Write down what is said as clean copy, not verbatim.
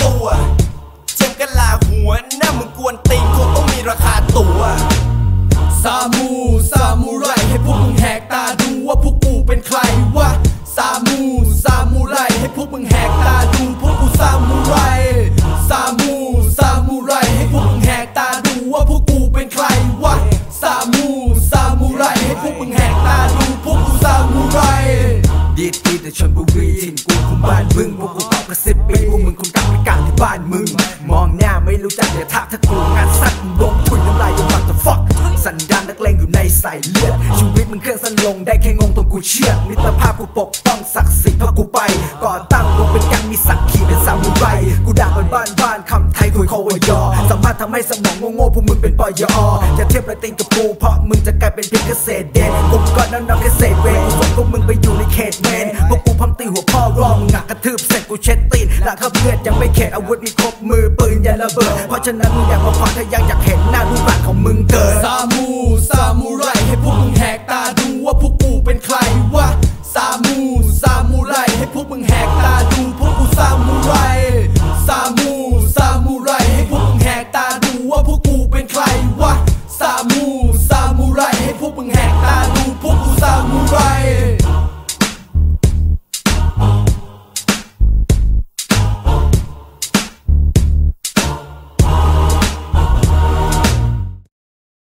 ตัวเจ็บกันลาหัวหน้ามึงกวนตีนคงต้องมีราคาตัวซามูไรให้พวกมึงแหกตาดูว่าพวกกูเป็นใครวะซามูไรให้พวกมึงแหกตาดูพวกกูซามูไรซามูไรให้พวกมึงแหกตาดูว่าพวกกูเป็นใครวะซามูไรให้พวกมึงแหกตาดูพวกกูซามูไรดีแต่ชนบุรีถิ่นกูคุมบ้านมึงพวกกูตอบกระซิบปีพวกมึงคงกลับไปกลางที่บ้านมึงมองหน้าไม่รู้จักอย่าทักถ้ากูงานสัตว์มึงลงทุนน้ำลายยังฟังแต่ฟักสันดานนักเลงอยู่ในสายเลือดชีวิตมึงเครื่องสั้นลงได้แค่งงตรงกูเชื่อมิตรภาพกูปกป้องศักดิ์ศรีเพราะกูไปก่อตั้งวงเป็นยังมีศักดิ์ขีเป็นซามูไรกูด่าคนบ้านคำไทยคุยคอวยอสามารถทำให้สมองโง่พวกมึงเป็นปยออย่าเทียบไรติงกับกูเพราะมึงจะกลายเป็นเพียงเกษตรเด่นกูก็น้องเกษตรเวรกูส่งพวกมึงไปอยู่ในเขตเมนพวกกูพัมตีหัวพ่อรอมึงกระทืบเสร็จกูเช็ดตีนหลังขับเลือดยังไม่เข็ดอาวุธมีครบมือปืนอย่าระเบิดเพราะฉะนั้นมึงอยากมาฟังถ้ายังอยากเห็นหน้ารูปร่างของมึงเกิดซามูไรให้พวกมึงแหกตาดูว่าพวกกูเป็นใครวะ